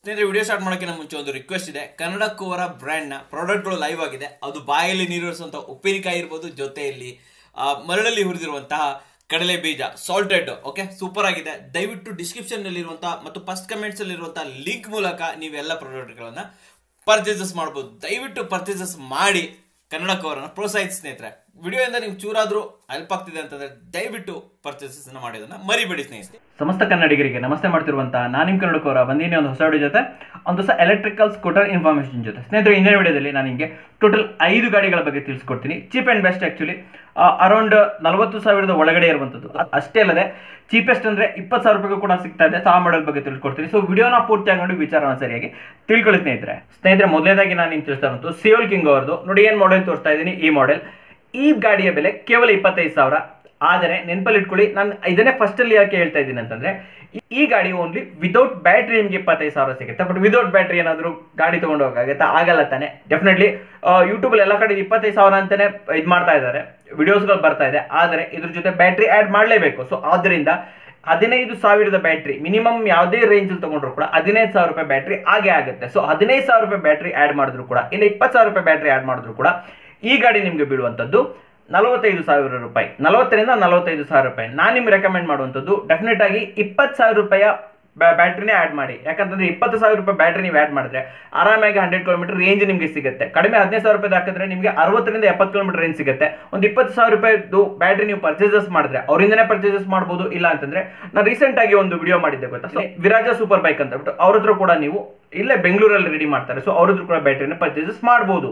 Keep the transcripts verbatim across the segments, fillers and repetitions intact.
ಸ್ನೇಹಿತರೆ, video start ಮಾಡೋಕ್ಕಿಂತ ಮುಂಚೆ ಒಂದು ರಿಕ್ವೆಸ್ಟ್ ಇದೆ. ಕನ್ನಡ ಕೋವರ ಬ್ರ್ಯಾಂಡ್ನ ಪ್ರಾಡಕ್ಟ್ಗಳು ಲೈವ್ ಆಗಿದೆ. ಅದು ಬಾಯಲ್ಲಿ ನೀರಿರುವಂತಹ ಉಪ್ಪಿನಕಾಯಿ ಇರ್ಬೋದು, ಜೊತೆಯಲ್ಲಿ ಮರಳಲ್ಲಿ ಹುರಿದಿರುವಂತಹ ಕಡಲೆ ಬೀಜ ಸಾಲ್ಟೆಡ್. ಓಕೆ, ಸೂಪರ್ ಆಗಿದೆ. ದಯವಿಟ್ಟು ಡಿಸ್ಕ್ರಿಪ್ಷನ್ ನಲ್ಲಿರುವಂತಹ ಮತ್ತು ಫಸ್ಟ್ ಕಮೆಂಟ್ಸ್ ಅಲ್ಲಿರುವಂತಹ ಲಿಂಕ್ ಮೂಲಕ ನೀವೆಲ್ಲ ಪ್ರಾಡಕ್ಟ್ಗಳನ್ನ ಪರ್ಚೇಸಸ್ ಮಾಡಬಹುದು. ದಯವಿಟ್ಟು ಪರ್ಚೇಸಸ್ ಮಾಡಿ ಕನ್ನಡ ಕೋವರನ್ನ ಪ್ರೋತ್ಸಾಹಿಸಿ ಸ್ನೇಹಿತರೆ. ವಿಡಿಯೋಯಿಂದ ನಿಮ್ಗೆ ಚೂರಾದ್ರೂ ಹೆಲ್ಪ್ ಆಗ್ತಿದೆ ಅಂತಂದ್ರೆ ದಯವಿಟ್ಟು ಪರ್ಚೇಸಸ್ ಮಾಡೋದನ್ನ ಮರಿಬೇಡಿ ಸ್ನೇಹಿತರೆ. ಸಮಸ್ತ ಕನ್ನಡಿಗರಿಗೆ ನಮಸ್ತೆ ಮಾಡ್ತಿರುವಂತಹ ನಾನು ನಿಮ್ಮ ಕನ್ನಡ ಕೋವರ ಬಂದಿನಿ ಒಂದು ಹೊಸ ವಿಡಿಯೋ ಜೊತೆ, ಒಂದು ಹೊಸ ಎಲೆಕ್ಟ್ರಿಕಲ್ ಸ್ಕೂಟರ್ ಇನ್ಫಾರ್ಮೇಶನ್ ಜೊತೆ. ಸ್ನೇಹಿತರೆ, ಇಂದಿನ ವಿಡಿಯೋದಲ್ಲಿ ನಾನು ನಿಮಗೆ ಟೋಟಲ್ ಐದು ಗಾಡಿಗಳ ಬಗ್ಗೆ ತಿಳಿಸ್ಕೊಡ್ತೀನಿ. Cheap and best. Actually around ನಲವತ್ತು ಸಾವಿರದ ಒಳಗಡೆ ಇರುವಂಥದ್ದು. ಅಷ್ಟೇ ಅಲ್ಲದೆ ಚೀಪೆಸ್ಟ್ ಅಂದ್ರೆ ಇಪ್ಪತ್ತು ಸಾವಿರ ರೂಪಾಯಿಗೂ ಕೂಡ ಸಿಗ್ತಾ ಇದೆ. ಆ ಮಾಡೆಲ್ ಬಗ್ಗೆ ತಿಳ್ಕೊಡ್ತೀನಿ. ಸೊ ವಿಡಿಯೋನ ಪೂರ್ತಿಯಾಗಿ ನೋಡಿ ವಿಚಾರನ ಸರಿಯಾಗಿ ತಿಳ್ಕೊಳ್ಳಿ ಸ್ನೇಹಿತರೆ. ಸ್ನೇಹಿತರೆ, ಮೊದಲನೇದಾಗಿ ನಾನು ನಿಮ್ಗೆ ತಿಳಿಸ್ತಾ ಇರೋದು ಸಿಯೋಲ್ ಕಿಂಗ್ ಅವರದು. ನೋಡಿ ಏನು ಮಾಡೆಲ್ ತೋರಿಸ್ತಾ ಇದ್ದೀನಿ. ಈ ಮಾಡೆಲ್, ಈ ಗಾಡಿಯ ಬೆಲೆ ಕೇವಲ ಇಪ್ಪತ್ತೈದು ಸಾವಿರ. ಆದರೆ ನೆನಪಲ್ಲಿ ಇಟ್ಕೊಳ್ಳಿ, ನಾನು ಇದನ್ನೇ ಫಸ್ಟ್ ಅಲ್ಲಿ ಯಾಕೆ ಹೇಳ್ತಾ ಇದ್ದೀನಿ ಅಂತಂದ್ರೆ, ಈ ಗಾಡಿ ಓನ್ಲಿ ವಿದೌಟ್ ಬ್ಯಾಟ್ರಿ ನಿಮಗೆ ಇಪ್ಪತ್ತೈದು ಸಾವಿರ ಸಿಗುತ್ತೆ. ಬಟ್ ವಿದೌಟ್ ಬ್ಯಾಟ್ರಿ ಏನಾದರೂ ಗಾಡಿ ತಗೊಂಡು ಹೋಗಾಗುತ್ತಾ? ಆಗಲ್ಲ ತಾನೆ. ಡೆಫಿನೆಟ್ಲಿ ಯೂಟ್ಯೂಬಲ್ಲಿ ಎಲ್ಲ ಕಡೆ ಇಪ್ಪತ್ತೈದು ಸಾವಿರ ಅಂತಾನೆ ಇದು ಮಾಡ್ತಾ ಇದ್ದಾರೆ, ವಿಡಿಯೋಸ್ಗಳು ಬರ್ತಾ ಇದೆ. ಆದರೆ ಇದ್ರ ಜೊತೆ ಬ್ಯಾಟ್ರಿ ಆ್ಯಡ್ ಮಾಡಲೇಬೇಕು. ಸೊ ಆದ್ದರಿಂದ ಹದಿನೈದು ಸಾವಿರದ ಬ್ಯಾಟ್ರಿ ಮಿನಿಮಮ್ ಯಾವುದೇ ರೇಂಜ್ ತಗೊಂಡ್ರು ಕೂಡ ಹದಿನೈದು ಸಾವಿರ ರೂಪಾಯಿ ಬ್ಯಾಟ್ರಿ ಆಗೇ ಆಗುತ್ತೆ. ಸೊ ಹದಿನೈದು ಸಾವಿರ ರೂಪಾಯಿ ಬ್ಯಾಟ್ರಿ ಆ್ಯಡ್ ಮಾಡಿದ್ರು ಕೂಡ, ಇಲ್ಲ ಇಪ್ಪತ್ತು ಸಾವಿರ ರೂಪಾಯಿ ಬ್ಯಾಟ್ರಿ ಆ್ಯಡ್ ಮಾಡಿದ್ರು ಕೂಡ ಈ ಗಾಡಿ ನಿಮಗೆ ಬೀಳುವಂಥದ್ದು ನಲವತ್ತೈದು ಸಾವಿರ ರೂಪಾಯಿ. ನಲವತ್ತರಿಂದ ನಲವತ್ತೈದು ಸಾವಿರ ರೂಪಾಯಿ. ನಾನು ನಿಮ್ಗೆ ರೆಕಮೆಂಡ್ ಮಾಡುವಂಥದ್ದು ಡೆಫಿನೆಟ್ ಆಗಿ ಇಪ್ಪತ್ತು ಸಾವಿರ ರೂಪಾಯಿಯ ಬ್ಯಾಟ್ರಿನೇ ಆ್ಯಡ್ ಮಾಡಿ. ಯಾಕಂತಂದ್ರೆ ಇಪ್ಪತ್ತು ಸಾವಿರ ರೂಪಾಯಿ ಬ್ಯಾಟ್ರಿ ನೀವು ಆ್ಯಡ್ ಮಾಡಿದ್ರೆ ಆರಾಮಾಗಿ ಹಂಡ್ರೆಡ್ ಕಿಲೋಮೀಟರ್ ರೇಂಜ್ ನಿಮಗೆ ಸಿಗುತ್ತೆ. ಕಡಿಮೆ ಹದಿನೈದು ಸಾವಿರ ರೂಪಾಯಿ ಹಾಕಿದ್ರೆ ನಿಮಗೆ ಅರವತ್ತರಿಂದ ಎಪ್ಪತ್ತು ಕಿಲೋಮೀಟರ್ ರೇಂಜ್ ಸಿಗುತ್ತೆ. ಒಂದು ಇಪ್ಪತ್ತು ಸಾವಿರ ರೂಪಾಯಿದು ಬ್ಯಾಟ್ರಿ ನೀವು ಪರ್ಚೇಸಸ್ ಮಾಡಿದ್ರೆ ಅವರಿಂದನೇ ಪರ್ಚೇಸಸ್ ಮಾಡ್ಬೋದು. ಇಲ್ಲ ಅಂತಂದ್ರೆ ನಾನು ರೀಸೆಂಟ್ ಆಗಿ ಒಂದು ವಿಡಿಯೋ ಮಾಡಿದ್ದೆ ಗೊತ್ತಾ, ವಿರಾಜ ಸೂಪರ್ ಬೈಕ್ ಅಂತ ಬಿಟ್ಟು, ಅವ್ರ ಹತ್ರ ಕೂಡ ನೀವು ಇಲ್ಲೇ ಬೆಂಗಳೂರಲ್ಲಿ ರೆಡಿ ಮಾಡ್ತಾರೆ. ಸೊ ಅವ್ರ ಹತ್ರ ಕೂಡ ಬ್ಯಾಟ್ರಿನ ಪರ್ಚೇಸಸ್ ಮಾಡ್ಬೋದು.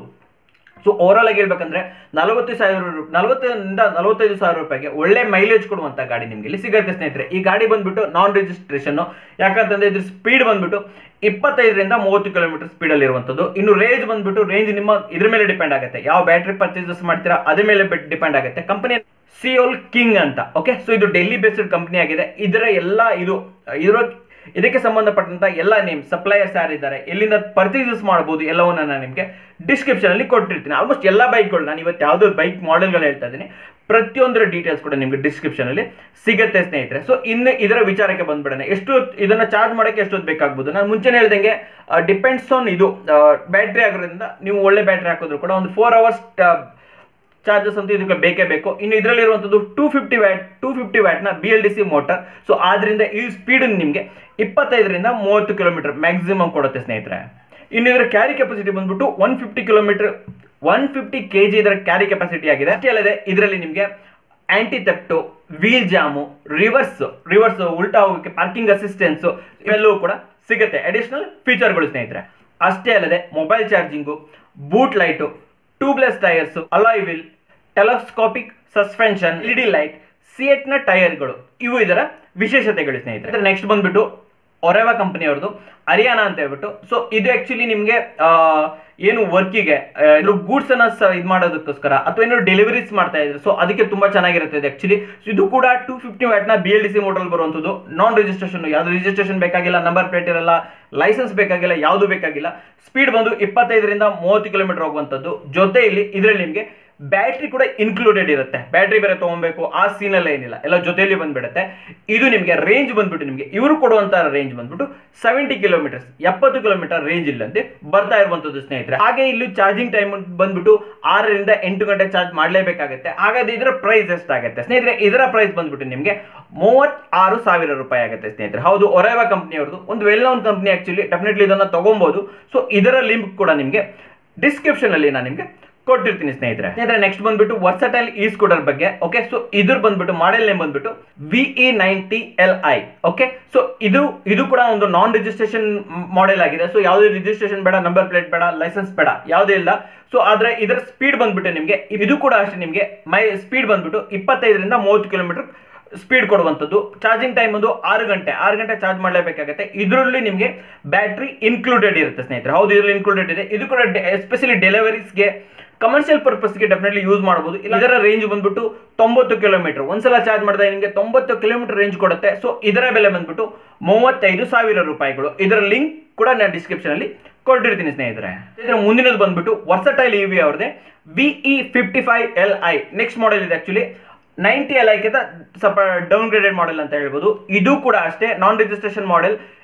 ಸೊ ಓವರಾಲ್ ಆಗಿ ಹೇಳ್ಬೇಕಂದ್ರೆ ನಲವತ್ತು ಸಾವಿರ ನಲವತ್ತರಿಂದ ನಲವತ್ತೈದು ಸಾವಿರ ರೂಪಾಯಿಗೆ ಒಳ್ಳೆ ಮೈಲೇಜ್ ಕೊಡುವಂತ ಗಾಡಿ ನಿಮ್ಗೆ ಇಲ್ಲಿ ಸಿಗುತ್ತೆ ಸ್ನೇಹಿತರೆ. ಈ ಗಾಡಿ ಬಂದ್ಬಿಟ್ಟು ನಾನ್ ರಿಜಿಸ್ಟ್ರೇಷನ್. ಯಾಕಂತಂದ್ರೆ ಇದ್ರ ಸ್ಪೀಡ್ ಬಂದ್ಬಿಟ್ಟು ಇಪ್ಪತ್ತೈದರಿಂದ ಮೂವತ್ತು ಕಿಲೋಮೀಟರ್ ಸ್ಪೀಡ್ ಅಲ್ಲಿ ಇರುವಂತದ್ದು. ಇನ್ನು ರೇಂಜ್ ಬಂದ್ಬಿಟ್ಟು ರೇಂಜ್ ನಿಮ್ಮ ಇದ್ರ ಮೇಲೆ ಡಿಪೆಂಡ್ ಆಗುತ್ತೆ, ಯಾವ ಬ್ಯಾಟ್ರಿ ಪರ್ಚೇಸಸ್ ಮಾಡ್ತೀರಾ ಅದ್ರ ಮೇಲೆ ಡಿಪೆಂಡ್ ಆಗುತ್ತೆ. ಕಂಪನಿ ಸಿಯೋಲ್ ಕಿಂಗ್ ಅಂತ. ಓಕೆ, ಸೊ ಇದು ಡೆಲ್ಲಿ ಬೇಸ್ಡ್ ಕಂಪನಿ ಆಗಿದೆ. ಇದರ ಎಲ್ಲ ಇದು ಇದ್ರ ಇದಕ್ಕೆ ಸಂಬಂಧಪಟ್ಟಂತ ಎಲ್ಲ ನೇಮ್, ಸಪ್ಲೈಯರ್ಸ್ ಯಾರಿದ್ದಾರೆ, ಎಲ್ಲಿಂದ ಪರ್ಚೇಸಸ್ ಮಾಡಬಹುದು, ಎಲ್ಲವನ್ನ ನಾನು ನಿಮಗೆ ಡಿಸ್ಕ್ರಿಪ್ಷನ್ ಅಲ್ಲಿ ಕೊಟ್ಟಿರ್ತೀನಿ. ಆಲ್ಮೋಸ್ಟ್ ಎಲ್ಲ ಬೈಕ್ಗಳು, ನಾನು ಇವತ್ತು ಯಾವುದೋ ಬೈಕ್ ಮಾಡೆಲ್ಗಳು ಹೇಳ್ತಾ ಇದ್ದೀನಿ, ಪ್ರತಿಯೊಂದರ ಡೀಟೇಲ್ಸ್ ಕೂಡ ನಿಮಗೆ ಡಿಸ್ಕ್ರಿಪ್ಷನ್ ಅಲ್ಲಿ ಸಿಗುತ್ತೆ ಸ್ನೇಹಿತರೆ. ಸೊ ಇನ್ನು ಇದರ ವಿಚಾರಕ್ಕೆ ಬಂದ್ಬಿಡೋಣ. ಎಷ್ಟು ಇದನ್ನ ಚಾರ್ಜ್ ಮಾಡೋಕ್ಕೆ ಎಷ್ಟೊತ್ತು ಬೇಕಾಗ್ಬೋದು? ನಾನು ಮುಂಚೆನೇ ಹೇಳ್ದಂಗೆ ಡಿಪೆಂಡ್ಸ್ ಆನ್ ಇದು ಬ್ಯಾಟ್ರಿ ಆಗೋದ್ರಿಂದ ನೀವು ಒಳ್ಳೆ ಬ್ಯಾಟ್ರಿ ಹಾಕಿದ್ರು ಕೂಡ ಒಂದು ಫೋರ್ ಅವರ್ಸ್ ಚಾರ್ಜಸ್ ಅಂತೂ ಇದಕ್ಕೆ ಬೇಕೇ ಬೇಕು. ಇನ್ನು ಇದರಲ್ಲಿರುವಂಥದ್ದು two fifty watt two fifty ವ್ಯಾಟ್ನ B L D C motor. So ಆದ್ರಿಂದ ಈ ಸ್ಪೀಡ್ ನಿಮಗೆ ಇಪ್ಪತ್ತೈದರಿಂದ ಮೂವತ್ತು ಕಿಲೋಮೀಟರ್ ಮ್ಯಾಕ್ಸಿಮಮ್ ಕೊಡುತ್ತೆ ಸ್ನೇಹಿತರೆ. ಇನ್ನು ಇದರ ಕ್ಯಾರಿ ಕೆಪಾಸಿಟಿ ಬಂದ್ಬಿಟ್ಟು one fifty kilometre one fifty K G ಇದರ ಕ್ಯಾರಿ ಕೆಪಾಸಿಟಿ ಆಗಿದೆ. ಅಷ್ಟೇ ಅಲ್ಲದೆ ಇದರಲ್ಲಿ ನಿಮಗೆ anti theft, wheel jam, reverse reverse ಉಲ್ಟಾ ಹೋಗೋಕ್ಕೆ ಪಾರ್ಕಿಂಗ್ ಅಸಿಸ್ಟೆನ್ಸ್ ಇವೆಲ್ಲವೂ ಕೂಡ ಸಿಗುತ್ತೆ. ಅಡಿಷನಲ್ ಫೀಚರ್ಗಳು ಸ್ನೇಹಿತರೆ. ಅಷ್ಟೇ ಅಲ್ಲದೆ mobile charging, boot light, tubeless tyres, alloy wheel, telescopic suspension, L E D light, CEAT ನ ಟೈರ್ಗಳು, ಇವು ಇದರ ವಿಶೇಷತೆಗಳು ಸ್ನೇಹಿತರೆ. ನೆಕ್ಸ್ಟ್ ಬಂದ್ಬಿಟ್ಟು ಒರೆವಾ ಕಂಪನಿ ಅವ್ರದ್ದು ಹರಿಯಾಣ ಅಂತ ಹೇಳ್ಬಿಟ್ಟು. ಸೊ ಇದು ಆಕ್ಚುಲಿ ನಿಮಗೆ ಏನು ವರ್ಕಿಗೆ ಇದ್ರ ಗೂಡ್ಸ್ ಅನ್ನ ಇದು ಮಾಡೋದಕ್ಕೋಸ್ಕರ ಅಥವಾ ಏನು ಡೆಲಿವರೀಸ್ ಮಾಡ್ತಾ ಇದ್ರು. ಸೊ ಅದಕ್ಕೆ ತುಂಬಾ ಚೆನ್ನಾಗಿರುತ್ತೆ ಇದು ಆಕ್ಚುಲಿ. ಇದು ಕೂಡ ಟೂ ಫಿಫ್ಟಿ ವ್ಯಾಟ್ ನ B L D C motor ಬರುವಂಥದ್ದು. ನಾನ್ ರಿಜಿಸ್ಟ್ರೇಷನ್, ಯಾವ್ದು ರಿಜಿಸ್ಟ್ರೇಷನ್ ಬೇಕಾಗಿಲ್ಲ, ನಂಬರ್ ಪ್ಲೇಟ್ ಇರಲ್ಲ, ಲೈಸೆನ್ಸ್ ಬೇಕಾಗಿಲ್ಲ, ಯಾವುದು ಬೇಕಾಗಿಲ್ಲ. ಸ್ಪೀಡ್ ಬಂದು ಇಪ್ಪತ್ತೈದರಿಂದ ಮೂವತ್ತು ಕಿಲೋಮೀಟರ್ ಹೋಗುವಂಥದ್ದು. ಜೊತೆ ಇಲ್ಲಿ ಇದರಲ್ಲಿ ನಿಮಗೆ ಬ್ಯಾಟ್ರಿ ಕೂಡ ಇನ್ಕ್ಲೂಡೆಡ್ ಇರುತ್ತೆ. ಬ್ಯಾಟ್ರಿ ಬೇರೆ ತಗೊಬೇಕು ಆ ಸೀನಲ್ಲ ಏನಿಲ್ಲ, ಎಲ್ಲ ಜೊತೆಯಲ್ಲಿ ಬಂದ್ಬಿಡುತ್ತೆ. ಇದು ನಿಮಗೆ ರೇಂಜ್ ಬಂದ್ಬಿಟ್ಟು ನಿಮಗೆ ಇವರು ಕೊಡುವಂತಹ ರೇಂಜ್ ಬಂದ್ಬಿಟ್ಟು ಸೆವೆಂಟಿ ಕಿಲೋಮೀಟರ್ಸ್ ಎಪ್ಪತ್ತು ಕಿಲೋಮೀಟರ್ ರೇಂಜ್ ಇಲ್ಲಂತೆ ಬರ್ತಾ ಇರುವಂತದ್ದು ಸ್ನೇಹಿತರೆ. ಹಾಗೆ ಇಲ್ಲಿ ಚಾರ್ಜಿಂಗ್ ಟೈಮ್ ಬಂದ್ಬಿಟ್ಟು ಆರರಿಂದ ಎಂಟು ಗಂಟೆ ಚಾರ್ಜ್ ಮಾಡಲೇಬೇಕಾಗುತ್ತೆ. ಹಾಗಾದ್ರೆ ಇದರ ಪ್ರೈಸ್ ಎಷ್ಟಾಗುತ್ತೆ ಸ್ನೇಹಿತರೆ? ಇದರ ಪ್ರೈಸ್ ಬಂದ್ಬಿಟ್ಟು ನಿಮಗೆ ಮೂವತ್ತಾರು ಸಾವಿರ ರೂಪಾಯಿ ಆಗುತ್ತೆ ಸ್ನೇಹಿತರೆ. ಹೌದು, ಒರೆವಾ ಕಂಪನಿ ಅವ್ರದ್ದು ಒಂದು well known company. Actually definitely ಇದನ್ನ ತಗೊಬಹುದು. ಸೊ ಇದರ ಲಿಂಕ್ ಕೂಡ ನಿಮಗೆ ಡಿಸ್ಕ್ರಿಪ್ಷನ್ ಅಲ್ಲಿ ನಾನು ನಿಮಗೆ ಕೊಟ್ಟಿರ್ತೀನಿ ಸ್ನೇಹಿತರೆ. ಸ್ನೇಹಿತರೆ, ನೆಕ್ಸ್ಟ್ ಬಂದ್ಬಿಟ್ಟು ವರ್ಸಟೈಲ್ ಇ ಸ್ಕೂಟರ್ ಬಗ್ಗೆ. ಓಕೆ, ಸೊ ಇದ್ರ ಬಂದ್ಬಿಟ್ಟು ಮಾಡೆಲ್ ನೇಮ್ ಬಂದ್ಬಿಟ್ಟು V E ninety L I. Okay, so ಇದು ಇದು ಕೂಡ ಒಂದು ನಾನ್ ರಿಜಿಸ್ಟ್ರೇಷನ್ ಮಾಡೆಲ್ ಆಗಿದೆ. ಸೊ ಯಾವುದೇ ರಿಜಿಸ್ಟ್ರೇಷನ್ ಬೇಡ, ನಂಬರ್ ಪ್ಲೇಟ್ ಬೇಡ, ಲೈಸೆನ್ಸ್ ಬೇಡ, ಯಾವುದೇ ಇಲ್ಲ. ಸೊ ಆದ್ರೆ ಇದರ ಸ್ಪೀಡ್ ಬಂದ್ಬಿಟ್ಟು ನಿಮಗೆ ಇದು ಕೂಡ ಅಷ್ಟೇ ನಿಮಗೆ ಮೈ ಸ್ಪೀಡ್ ಬಂದ್ಬಿಟ್ಟು ಇಪ್ಪತ್ತೈದರಿಂದ ಮೂವತ್ತು ಕಿಲೋಮೀಟರ್ ಸ್ಪೀಡ್ ಕೊಡುವಂಥದ್ದು. ಚಾರ್ಜಿಂಗ್ ಟೈಮ್ ಒಂದು ಆರು ಗಂಟೆ ಆರು ಗಂಟೆ ಚಾರ್ಜ್ ಮಾಡಲೇಬೇಕಾಗುತ್ತೆ. ಇದರಲ್ಲಿ ನಿಮಗೆ ಬ್ಯಾಟ್ರಿ ಇನ್ಕ್ಲೂಡೆಡ್ ಇರುತ್ತೆ ಸ್ನೇಹಿತರೆ. ಹೌದು, ಇದರಲ್ಲಿ ಇನ್ಕ್ಲೂಡೆಡ್ ಇದೆ. ಇದು ಕೂಡ ಎಸ್ಪೆಷಲಿ ಡೆಲಿವರೀಸ್ಗೆ, ಕಮರ್ಷಿಯಲ್ ಪರ್ಪಸ್ಗೆ ಡೆಫಿನೆಟ್ಲಿ ಯೂಸ್ ಮಾಡಬಹುದು. ಇದರ ರೇಂಜ್ ಬಂದ್ಬಿಟ್ಟು ತೊಂಬತ್ತು ಕಿಲೋಮೀಟರ್ ಒಂದ್ಸಲ ಚಾರ್ಜ್ ಮಾಡಿದಾಗ ನಿಮಗೆ ತೊಂಬತ್ತು ಕಿಲೋಮೀಟರ್ ರೇಂಜ್ ಕೊಡುತ್ತೆ. ಸೊ ಇದರ ಬೆಲೆ ಬಂದ್ಬಿಟ್ಟು ಮೂವತ್ತೈದು ಸಾವಿರ ರೂಪಾಯಿಗಳು. ಇದರ ಲಿಂಕ್ ಕೂಡ ನಾನು ಡಿಸ್ಕ್ರಿಪ್ಷನ್ ಅಲ್ಲಿ ಕೊಟ್ಟಿರ್ತೀನಿ ಸ್ನೇಹಿತರೆ. ಇದರ ಮುಂದಿನದು ಬಂದ್ಬಿಟ್ಟು ವರ್ಸಟೈಲ್ ಇ ವಿ ಅವ್ರದೇ V E fifty five L I. Next model ಇದೆ ಆಕ್ಚುಲಿ ನೈಂಟಿ ಎಲ್ ಐ ಕಿಂತ ಸ್ವಲ್ಪ ಡೌನ್ ಗ್ರೇಡೆಡ್ ಮಾಡೆಲ್ ಅಂತ ಹೇಳ್ಬೋದು. ಇದು ಕೂಡ ಅಷ್ಟೇ ನಾನ್ ರಿಜಿಸ್ಟ್ರೇಷನ್ ಮಾಡೆಲ್.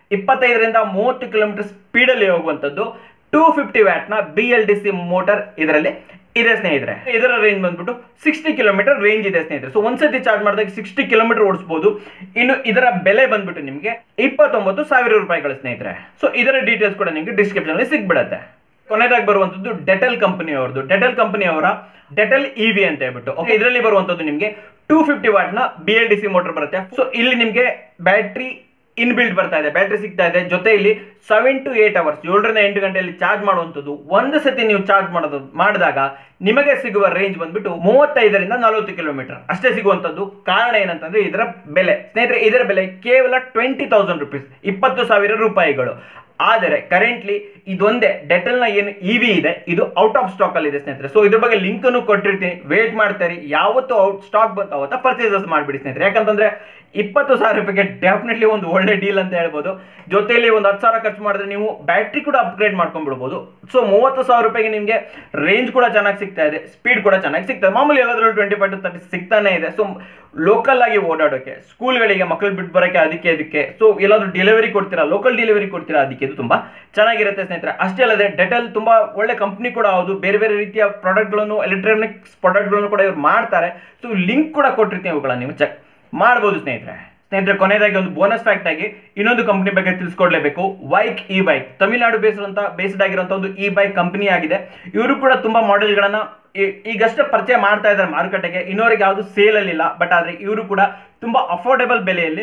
ಇಪ್ಪತ್ತೈದರಿಂದ ಮೂವತ್ತು ಕಿಲೋಮೀಟರ್ ಸ್ಪೀಡಲ್ಲಿ ಹೋಗುವಂಥದ್ದು ಟೂ ಫಿಫ್ಟಿ ವ್ಯಾಟ್ನ B L D C motor ಇದರಲ್ಲಿ ಇದೆ ಸ್ನೇಹಿತರೆ. ಇದರ ರೇಂಜ್ ಬಂದ್ಬಿಟ್ಟು ಸಿಕ್ಸ್ಟಿ ಕಿಲೋಮೀಟರ್ ರೇಂಜ್ ಇದೆ ಸ್ನೇಹಿತರೆ. ಸೊ ಒಂದ್ಸತಿ ಚಾರ್ಜ್ ಮಾಡಿದಾಗ ಸಿಕ್ಸ್ಟಿ ಕಿಲೋಮೀಟರ್ ಓಡಿಸಬಹುದು. ಇನ್ನು ಇದರ ಬೆಲೆ ಬಂದ್ಬಿಟ್ಟು ನಿಮಗೆ ಇಪ್ಪತ್ತೊಂಬತ್ತು ಸಾವಿರ ರೂಪಾಯಿಗಳು ಸ್ನೇಹಿತರೆ. ಸೊ ಇದರ ಡೀಟೇಲ್ಸ್ ಕೂಡ ನಿಮಗೆ ಡಿಸ್ಕ್ರಿಪ್ಷನ್ ಅಲ್ಲಿ ಸಿಗ್ಬಿಡುತ್ತೆ. ಕೊನೆಯದಾಗಿ ಬರುವಂತದ್ದು ಡೆಟೆಲ್ ಕಂಪನಿ ಅವರದ್ದು. ಡೆಟೆಲ್ ಕಂಪನಿ ಅವರ ಡೆಟೆಲ್ ಇವಿ ಅಂತ ಹೇಳ್ಬಿಟ್ಟು ಓಕೆ, ಇದರಲ್ಲಿ ಬರುವಂತದ್ದು ನಿಮಗೆ ಟೂ ಫಿಫ್ಟಿ ವಾಟ್ ನ B L D C motor ಬರುತ್ತೆ. ಸೊ ಇಲ್ಲಿ ನಿಮಗೆ ಬ್ಯಾಟ್ರಿ ಇನ್ ಬಿಲ್ಡ್ ಬರ್ತಾ ಇದೆ, ಬ್ಯಾಟ್ರಿ ಸಿಗ್ತಾ ಇದೆ. ಜೊತೆಯಲ್ಲಿ ಸೆವೆನ್ ಟು ಏಟ್ ಅವರ್ಸ್ ಏಳರಿಂದ ಎಂಟು ಗಂಟೆಯಲ್ಲಿ ಚಾರ್ಜ್ ಮಾಡುವಂಥದ್ದು. ಒಂದು ಸತಿ ನೀವು ಚಾರ್ಜ್ ಮಾಡೋದು ಮಾಡಿದಾಗ ನಿಮಗೆ ಸಿಗುವ ರೇಂಜ್ ಬಂದ್ಬಿಟ್ಟು ಮೂವತ್ತೈದರಿಂದ ನಲವತ್ತು ಕಿಲೋಮೀಟರ್ ಅಷ್ಟೇ ಸಿಗುವಂಥದ್ದು. ಕಾರಣ ಏನಂತಂದ್ರೆ ಇದರ ಬೆಲೆ ಸ್ನೇಹಿತರೆ, ಇದರ ಬೆಲೆ ಕೇವಲ ಟ್ವೆಂಟಿ ತೌಸಂಡ್ ರುಪೀಸ್, ಇಪ್ಪತ್ತು ಸಾವಿರ ರೂಪಾಯಿಗಳು. ಆದರೆ ಕರೆಂಟ್ಲಿ ಇದೊಂದೇ ಡೆಟೆಲ್ ನ ಏನು ಇವಿ ಇದೆ ಇದು ಔಟ್ ಆಫ್ ಸ್ಟಾಕ್ ಅಲ್ಲಿ ಇದೆ ಸ್ನೇಹಿತರೆ. ಸೊ ಇದ್ರ ಬಗ್ಗೆ ಲಿಂಕ್ ಅನ್ನು ಕೊಟ್ಟಿರ್ತೀನಿ, ವೇಟ್ ಮಾಡ್ತಾರೆ. ಯಾವತ್ತು ಔಟ್ ಸ್ಟಾಕ್ ಬಂತ ಅವತ್ತ ಪರ್ಚೇಸಸ್ ಮಾಡಿಬಿಡಿ ಸ್ನೇಹಿತರೆ. ಯಾಕಂತಂದ್ರೆ ಇಪ್ಪತ್ತು ಸಾವಿರ ರೂಪಾಯಿಗೆ ಡೆಫಿನೆಟ್ಲಿ ಒಂದು ಒಳ್ಳೆ ಡೀಲ್ ಅಂತ ಹೇಳ್ಬೋದು. ಜೊತೆಯಲ್ಲಿ ಒಂದು ಹತ್ತು ಸಾವಿರ ಖರ್ಚು ಮಾಡಿದ್ರೆ ನೀವು ಬ್ಯಾಟ್ರಿ ಕೂಡ ಅಪ್ಗ್ರೇಡ್ ಮಾಡ್ಕೊಂಡ್ಬಿಡ್ಬೋದು. ಸೊ ಮೂವತ್ತು ಸಾವಿರ ರೂಪಾಯಿಗೆ ನಿಮಗೆ ರೇಂಜ್ ಕೂಡ ಚೆನ್ನಾಗಿ ಸಿಗ್ತಾ ಇದೆ, ಸ್ಪೀಡ್ ಕೂಡ ಚೆನ್ನಾಗಿ ಸಿಗ್ತದೆ. ಮಾಮೂಲಿ ಎಲ್ಲಾದ್ರೂ ಟ್ವೆಂಟಿ ಫೈವ್ ಟು ತರ್ಟಿ ಸಿಗ್ತಾನೆ ಇದೆ. ಸೊ ಲೋಕಲ್ ಆಗಿ ಓಡಾಡೋಕೆ, ಸ್ಕೂಲ್ಗಳಿಗೆ ಮಕ್ಕಳು ಬಿಟ್ಟು ಬರೋಕೆ ಅದಕ್ಕೆ ಅದಕ್ಕೆ ಸೊ ಎಲ್ಲಾದ್ರೂ ಡೆಲಿವರಿ ಕೊಡ್ತೀರಾ, ಲೋಕಲ್ ಡೆಲಿವರಿ ಕೊಡ್ತೀರಾ, ಅದಕ್ಕೆ ಇದು ತುಂಬಾ ಚೆನ್ನಾಗಿರುತ್ತೆ ಸ್ನೇಹಿತರೆ. ಅಷ್ಟೇ ಅಲ್ಲದೆ ಡೆಟೆಲ್ ತುಂಬಾ ಒಳ್ಳೆ ಕಂಪ್ನಿ ಕೂಡ ಹೌದು. ಬೇರೆ ಬೇರೆ ರೀತಿಯ ಪ್ರಾಡಕ್ಟ್ಗಳನ್ನು, ಎಲೆಕ್ಟ್ರಾನಿಕ್ಸ್ ಪ್ರಾಡಕ್ಟ್ಗಳನ್ನು ಕೂಡ ಇವ್ರು ಮಾಡ್ತಾರೆ. ಸೊ ಲಿಂಕ್ ಕೂಡ ಕೊಟ್ಟಿರ್ತೀನಿ, ಅವುಗಳನ್ನ ನೀವು ಚೆಕ್ ಮಾಡಬಹುದು ಸ್ನೇಹಿತರೆ. ಸ್ನೇಹಿತರೆ ಕೊನೆಯದಾಗಿ ಒಂದು ಬೋನಸ್ ಫ್ಯಾಕ್ಟ್ ಆಗಿ ಇನ್ನೊಂದು ಕಂಪನಿ ಬಗ್ಗೆ ತಿಳಿಸ್ಕೊಡ್ಲೇಬೇಕು. ವೈಕ್ ಇ ಬೈಕ್ ತಮಿಳುನಾಡು ಬೇಸ್ಡ್ ಅಂತ ಬೇಸ್ಡ್ ಆಗಿರುವಂತ ಒಂದು ಇ ಬೈಕ್ ಕಂಪನಿ ಆಗಿದೆ. ಇವರು ಕೂಡ ತುಂಬಾ ಮಾಡೆಲ್ಗಳನ್ನ ಈಗಷ್ಟೇ ಪರಿಚಯ ಮಾಡ್ತಾ ಇದ್ದಾರೆ ಮಾರುಕಟ್ಟೆಗೆ. ಇನ್ನೋರಿಗೆ ಯಾವುದು ಸೇಲ್ ಅಲ್ಲಿ ಇಲ್ಲ, ಬಟ್ ಆದ್ರೆ ಇವರು ಕೂಡ ತುಂಬಾ ಅಫೋರ್ಡೆಬಲ್ ಬೆಲೆಯಲ್ಲಿ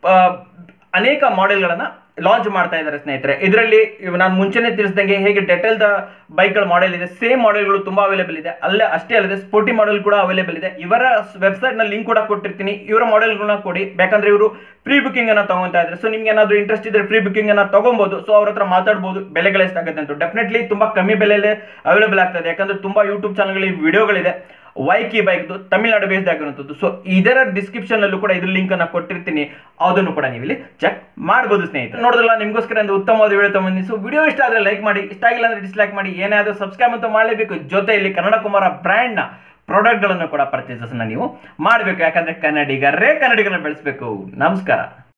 ಅನೇಕ ಮಾಡೆಲ್ಗಳನ್ನ ಲಾಂಚ್ ಮಾಡ್ತಾ ಇದ್ದಾರೆ ಸ್ನೇಹಿತರೆ. ಇದರಲ್ಲಿ ನಾನು ಮುಂಚೆನೆ ತಿಳಿಸಿದಂಗೆ ಹೇಗೆ ಡೆಟೆಲ್ ದ ಬೈಕ್ಗಳ ಮಾಡೆಲ್ ಇದೆ, ಸೇಮ್ ಮಾಡೆಲ್ಗಳು ತುಂಬಾ ಅವೈಲೇಬಲ್ ಇದೆ. ಅಲ್ಲೇ ಅಷ್ಟೇ ಅಲ್ಲದೆ ಸ್ಪೋರ್ಟಿ ಮಾಡೆಲ್ ಕೂಡ ಅವೈಲೇಬಲ್ ಇದೆ. ಇವರ ವೆಬ್ಸೈಟ್ ನ ಲಿಂಕ್ ಕೂಡ ಕೊಟ್ಟಿರ್ತೀನಿ, ಇವರ ಮಾಡೆಲ್ಗಳನ್ನ ಕೊಡಿ. ಯಾಕಂದ್ರೆ ಇವರು ಫ್ರೀ ಬುಕಿಂಗ್ ಅನ್ನ ತಗೊಂತಾ ಇದ್ದಾರೆ. ಸೊ ನಿಮ್ಗೆ ಏನಾದ್ರು ಇಂಟ್ರೆಸ್ಟ್ ಇದ್ರೆ ಫ್ರೀ ಬುಕಿಂಗ್ ಅನ್ನ ತಗೊಬಹುದು. ಸೊ ಅವ್ರ ಹತ್ರ ಮಾತಾಡಬಹುದು ಬೆಲೆಗಳು ಎಷ್ಟಾಗುತ್ತೆ ಅಂತ. ಡೆಫಿನೆಟ್ಲಿ ತುಂಬಾ ಕಮ್ಮಿ ಬೆಲೆಯಲ್ಲೇ ಅವೈಲೇಬಲ್ ಆಗ್ತದೆ. ಯಾಕಂದ್ರೆ ತುಂಬಾ ಯೂಟ್ಯೂಬ್ ಚಾನಲ್ಗಳಲ್ಲಿ ವಿಡಿಯೋಗಳಿದೆ ವೈಕ್ ಇ ಬೈಕ್ ತಮಿಳುನಾಡು ಬೇಸ್ಡ್ ಆಗಿರುವಂಥದ್ದು. ಸೊ ಇದರ ಡಿಸ್ಕ್ರಿಪ್ಷನ್ ಅಲ್ಲೂ ಕೂಡ ಇದ್ರ ಲಿಂಕ್ ಅನ್ನ ಕೊಟ್ಟಿರ್ತೀನಿ, ಅದನ್ನು ಕೂಡ ನೀವು ಇಲ್ಲಿ ಚೆಕ್ ಮಾಡಬಹುದು ಸ್ನೇಹಿತರೆ. ನೋಡಿದ್ರಲ್ಲ, ನಿಮಗೋಸ್ಕರ ಒಂದು ಉತ್ತಮವಾದ ವಿಡಿಯೋ ತಗೊಂಡಿ. ಸೊ ವಿಡಿಯೋ ಇಷ್ಟ ಆದ್ರೆ ಲೈಕ್ ಮಾಡಿ, ಇಷ್ಟ ಆಗಿಲ್ಲ ಅಂದ್ರೆ ಡಿಸ್ಲೈಕ್ ಮಾಡಿ. ಏನಾದರೂ ಸಬ್ಸ್ಕ್ರೈಬ್ ಅಂತ ಮಾಡಲೇಬೇಕು. ಜೊತೆಯಲ್ಲಿ ಕನ್ನಡ ಕುಮಾರ ಬ್ರ್ಯಾಂಡ್ ನ ಪ್ರಾಡಕ್ಟ್ ಗಳನ್ನು ಕೂಡ ಪರ್ಚೇಸಸ್ ನೀವು ಮಾಡಬೇಕು. ಯಾಕಂದ್ರೆ ಕನ್ನಡಿಗರೇ ಕನ್ನಡಿಗರನ್ನ ಬೆಳೆಸಬೇಕು. ನಮಸ್ಕಾರ.